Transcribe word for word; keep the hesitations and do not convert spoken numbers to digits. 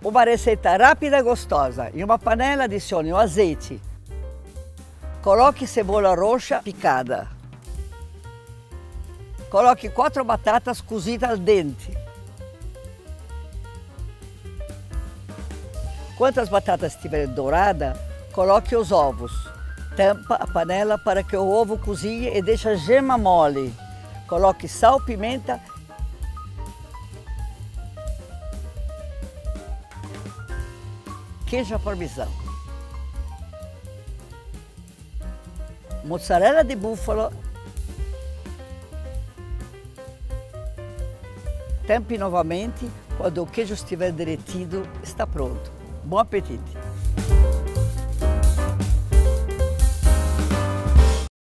Uma receita rápida e gostosa. In uma panela adicione o azeite. Coloque cebola roxa picada. Coloque quattro batatas cozite al dente. Quando as batatas estiverem douradas, coloque os ovos. Tampa a panela para que o ovo cozinhe e deixe a gema mole. Coloque sal, pimenta queijo parmesão, mozzarella di bufalo, tampi novamente, quando o queijo estiver derretido, está pronto. Bom apetite!